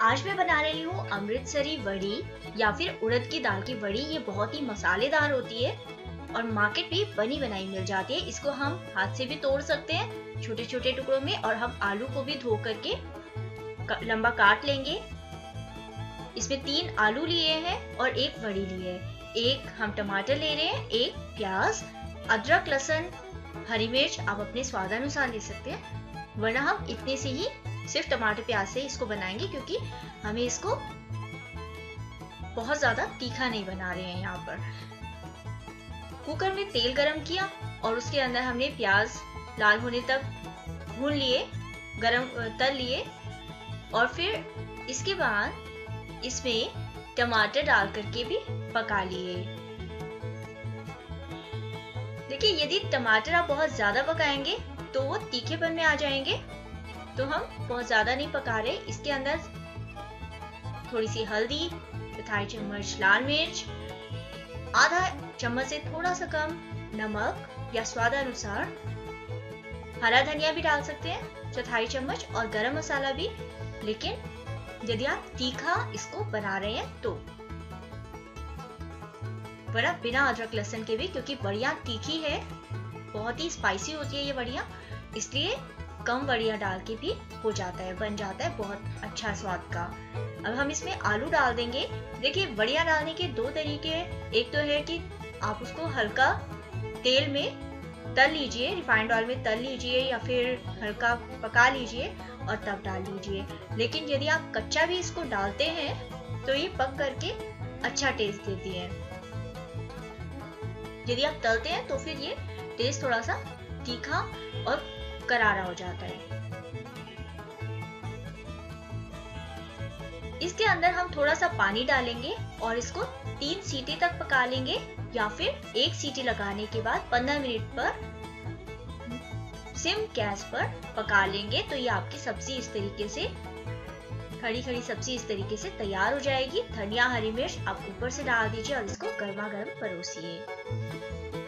आज मैं बना रही हूँ अमृतसरी वड़ी या फिर उड़द की दाल की वड़ी। ये बहुत ही मसालेदार होती है और मार्केट में बनी बनाई मिल जाती है। इसको हम हाथ से भी तोड़ सकते हैं छोटे छोटे टुकड़ों में, और हम आलू को भी धो करके लंबा काट लेंगे। इसमें 3 आलू लिए हैं और 1 वड़ी लिए है। 1 हम टमाटर ले रहे हैं, 1 प्याज, अदरक, लहसुन, हरी मिर्च आप अपने स्वादानुसार ले सकते हैं, वरना हम इतने से ही सिर्फ टमाटर प्याज से इसको बनाएंगे, क्योंकि हमें इसको बहुत ज्यादा तीखा नहीं बना रहे हैं। यहाँ पर कुकर में तेल गरम किया और उसके अंदर हमने प्याज लाल होने तक भून लिए, तल लिए, और फिर इसके बाद इसमें टमाटर डाल करके भी पका लिए। देखिए, यदि टमाटर आप बहुत ज्यादा पकाएंगे तो वो तीखेपन में आ जाएंगे, तो हम बहुत ज्यादा नहीं पका रहे। इसके अंदर थोड़ी सी हल्दी, 1/4 चम्मच लाल मिर्च, आधा चम्मच से थोड़ा सा कम नमक या स्वादानुसार, हरा धनिया भी डाल सकते हैं 1/4 चम्मच, और गरम मसाला भी, लेकिन यदि आप तीखा इसको बना रहे हैं तो बिना अदरक लहसुन के भी, क्योंकि बढ़िया तीखी है, बहुत ही स्पाइसी होती है ये बढ़िया, इसलिए कम बढ़िया डाल के भी हो जाता है, बन जाता है बहुत अच्छा स्वाद का। अब हम इसमें आलू डाल देंगे। देखिए, बढ़िया डालने के 2 तरीके हैं। एक तो है कि आप उसको हल्का तेल में तल लीजिए, रिफाइंड ऑयल में तल लीजिए, या फिर हल्का पका लीजिए और तब डाल लीजिए। लेकिन यदि आप कच्चा भी इसको डालते हैं तो ये पक करके अच्छा टेस्ट देती है। यदि आप तलते हैं तो फिर ये टेस्ट थोड़ा सा तीखा और करारा हो जाता है। इसके अंदर हम थोड़ा सा पानी डालेंगे और इसको 3 सीटी तक पका लेंगे, या फिर 1 सीटी लगाने के बाद 15 मिनट पर सिम गैस पर पका लेंगे। तो ये आपकी सब्जी इस तरीके से, खड़ी खड़ी सब्जी इस तरीके से तैयार हो जाएगी। धनिया, हरी मिर्च आप ऊपर से डाल दीजिए और इसको गर्मा गर्म परोसिए।